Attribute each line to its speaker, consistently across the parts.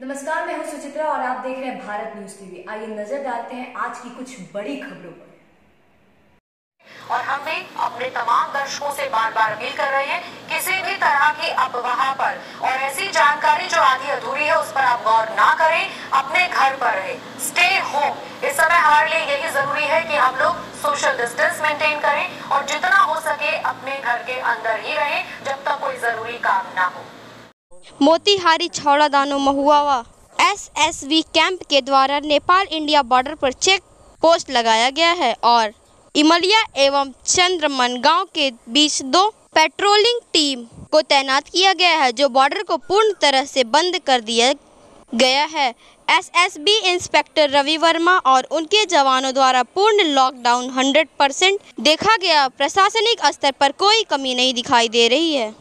Speaker 1: नमस्कार, मैं हूं सुचित्रा और आप देख रहे हैं भारत न्यूज टीवी। आइए नजर डालते हैं आज की कुछ बड़ी खबरों पर।
Speaker 2: और हम भी अपने तमाम दर्शकों से बार बार अपील कर रहे हैं, किसी भी तरह की अफवाह पर और ऐसी जानकारी जो आधी अधूरी है उस पर आप गौर ना करें। अपने घर पर रहे, स्टे होम। इस समय हमारे लिए यही जरूरी है कि हम लोग सोशल डिस्टेंस मेंटेन करें और जितना हो सके अपने घर के अंदर ही रहें जब तक कोई जरूरी काम ना हो।
Speaker 3: मोतिहारी छौड़ा दानो महुआ एसएसबी कैंप के द्वारा नेपाल इंडिया बॉर्डर पर चेक पोस्ट लगाया गया है और इमलिया एवं चंद्रमन गांव के बीच 2 पेट्रोलिंग टीम को तैनात किया गया है, जो बॉर्डर को पूर्ण तरह से बंद कर दिया गया है। एसएसबी इंस्पेक्टर रवि वर्मा और उनके जवानों द्वारा पूर्ण लॉकडाउन 100% देखा गया। प्रशासनिक स्तर पर कोई कमी नहीं दिखाई दे रही है।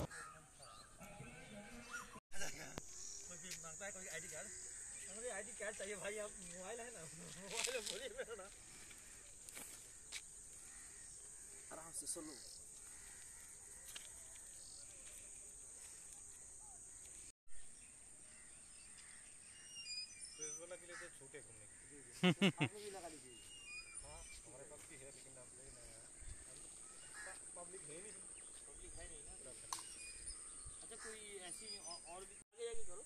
Speaker 4: आईडी कार्ड चाहिए भाई, आप मोबाइल है ना, मोबाइल में बोलिए मेरा ना, आराम से सुनो। तो इस वाला के लिए तो छूटे घूमने की आपको भी लगा लीजिए। हाँ, हमारे पास भी है लेकिन आप ले ना यार, पब्लिक है नहीं ना। अच्छा, कोई ऐसी और भी करो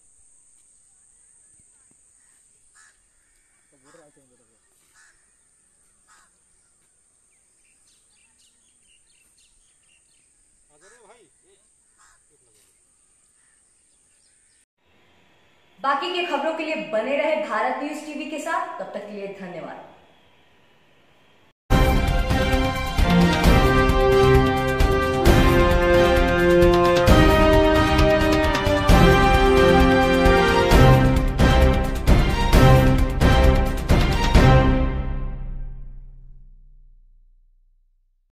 Speaker 1: बाकी के खबरों के लिए बने रहे भारत न्यूज टीवी के साथ। तब तक के लिए धन्यवाद।